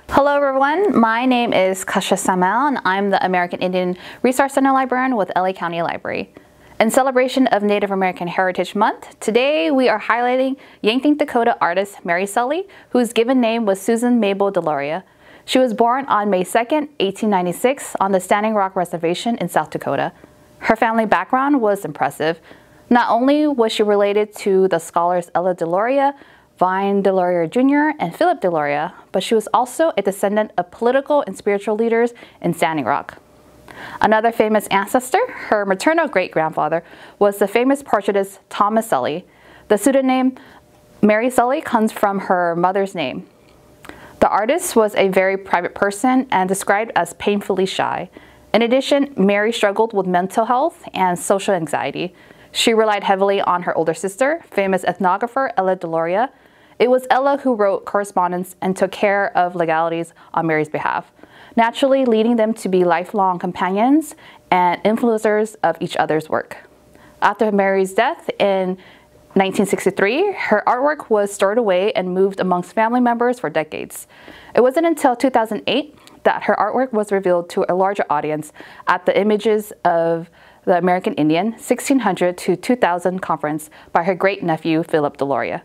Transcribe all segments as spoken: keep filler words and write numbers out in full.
Hello everyone, my name is Kasha Samal and I'm the American Indian Resource Center librarian with L A County Library. In celebration of Native American Heritage Month, today we are highlighting Yankton, Dakota artist Mary Sully, whose given name was Susan Mabel Deloria. She was born on May second, eighteen ninety-six on the Standing Rock Reservation in South Dakota. Her family background was impressive. Not only was she related to the scholars Ella Deloria, Vine Deloria Junior, and Philip Deloria, but she was also a descendant of political and spiritual leaders in Standing Rock. Another famous ancestor, her maternal great-grandfather, was the famous portraitist Thomas Sully. The pseudonym Mary Sully comes from her mother's name. The artist was a very private person and described as painfully shy. In addition, Mary struggled with mental health and social anxiety. She relied heavily on her older sister, famous ethnographer Ella Deloria. It was Ella who wrote correspondence and took care of legalities on Mary's behalf, naturally leading them to be lifelong companions and influencers of each other's work. After Mary's death in nineteen sixty-three, her artwork was stored away and moved amongst family members for decades. It wasn't until two thousand eight that her artwork was revealed to a larger audience at the Images of the American Indian sixteen hundred to two thousand conference by her great-nephew Philip Deloria.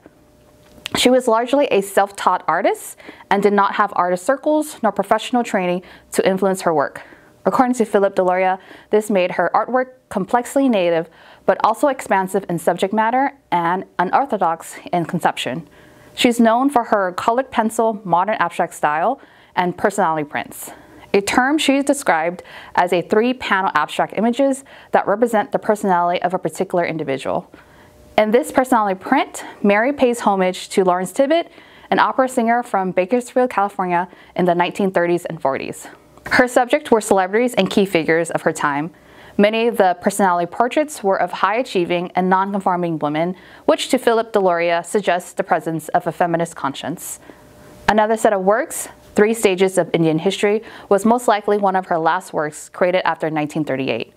She was largely a self-taught artist and did not have artist circles nor professional training to influence her work. According to Philip Deloria, this made her artwork complexly native, but also expansive in subject matter and unorthodox in conception. She's known for her colored pencil, modern abstract style, and personality prints, a term she's described as a three-panel abstract images that represent the personality of a particular individual. In this personality print, Mary pays homage to Lawrence Tibbett, an opera singer from Bakersfield, California in the nineteen thirties and forties. Her subjects were celebrities and key figures of her time. Many of the personality portraits were of high-achieving and non-conforming women, which to Philip Deloria suggests the presence of a feminist conscience. Another set of works, Three Stages of Indian History, was most likely one of her last works created after nineteen thirty-eight.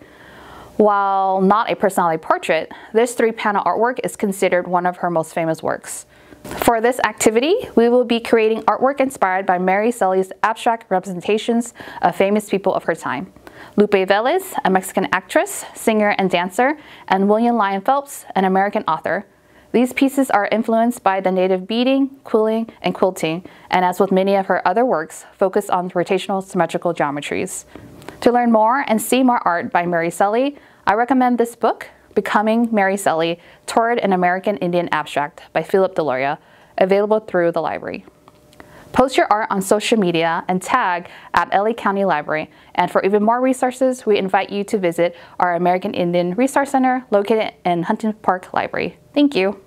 While not a personality portrait, this three-panel artwork is considered one of her most famous works. For this activity, we will be creating artwork inspired by Mary Sully's abstract representations of famous people of her time. Lupe Velez, a Mexican actress, singer, and dancer, and William Lyon Phelps, an American author. These pieces are influenced by the native beading, quilling, and quilting, and as with many of her other works, focus on rotational symmetrical geometries. To learn more and see more art by Mary Sully, I recommend this book, Becoming Mary Sully, Toward an American Indian Abstract by Philip Deloria, available through the library. Post your art on social media and tag at L A County Library. And for even more resources, we invite you to visit our American Indian Resource Center located in Huntington Park Library. Thank you.